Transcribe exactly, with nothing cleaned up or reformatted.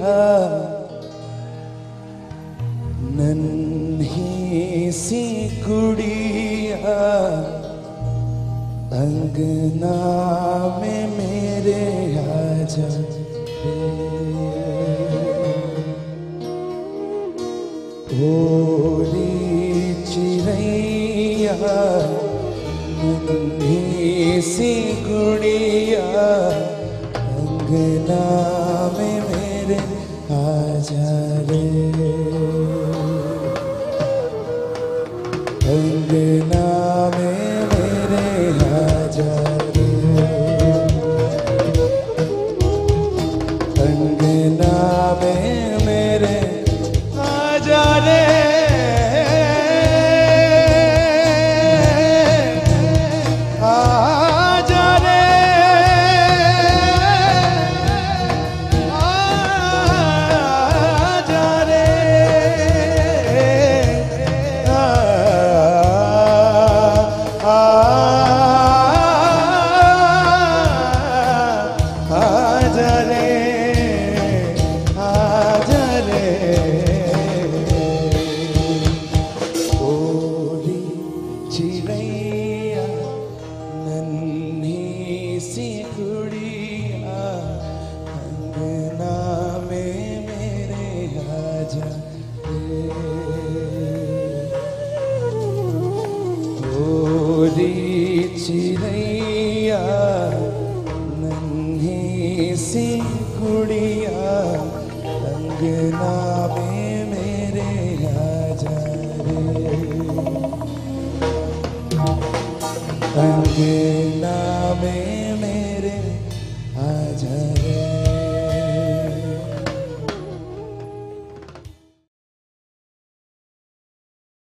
नन्ही सी गुड़िया अंगना में मेरे आजा भोली चिड़ैया नन्ही सी गुड़िया अंगना में मेरे आजा रे अंगना में मेरे आजा रे अंगना में मेरे आजा रे आजा रे आजा रे आजा रे आजा रे भोली चिड़ैया नन्ही सी गुड़िया अंगना में मेरे आजा रे भोली चिड़ैया नन्ही सी गुड़िया अंगना में मेरे आजा रे अंगना में